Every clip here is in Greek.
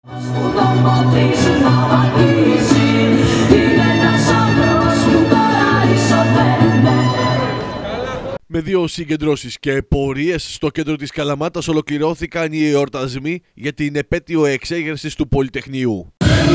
Με δύο συγκεντρώσεις και πορείες στο κέντρο της Καλαμάτας ολοκληρώθηκαν οι εορτασμοί για την επέτειο εξέγερσης του Πολυτεχνείου.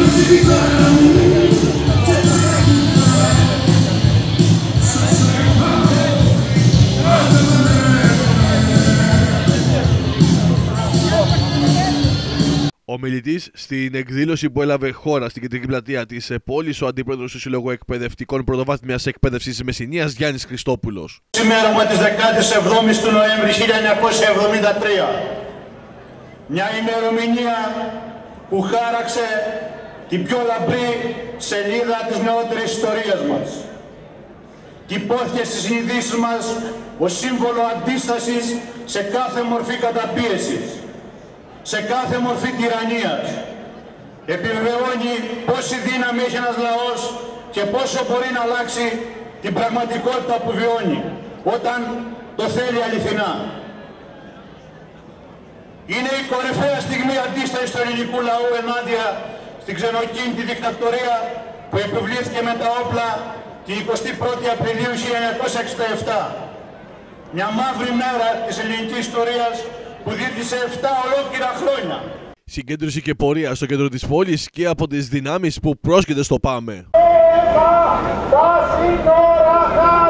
Ομιλητής στην εκδήλωση που έλαβε χώρα στην κεντρική πλατεία της πόλης, ο αντιπρόεδρος του Συλλόγου Εκπαιδευτικών Πρωτοβάθμιας Εκπαίδευσης Μεσσηνίας, Γιάννης Χριστόπουλος. Σημέρωμα της 17ης του Νοέμβρη 1973, μια ημερομηνία που χάραξε την πιο λαμπρή σελίδα της νεότερης ιστορίας μας. Τυπώθηκε στις συνειδήσεις μας ως σύμβολο αντίστασης σε κάθε μορφή καταπίεσης, σε κάθε μορφή τυραννίας. Επιβεβαιώνει πόση δύναμη έχει ένας λαός και πόσο μπορεί να αλλάξει την πραγματικότητα που βιώνει, όταν το θέλει αληθινά. Είναι η κορυφαία στιγμή αντίστασης του ελληνικού λαού ενάντια στην ξενοκίνητη δικτατορία που επιβλήθηκε με τα όπλα την 21η Απριλίου 1967. Μια μαύρη μέρα της ελληνικής ιστορίας που δίδυσε 7 ολόκληρα χρόνια. Συγκέντρωση και πορεία στο κέντρο της πόλης και από τις δυνάμεις που πρόσκειται στο ΠΑΜΕ. Τα σύνορα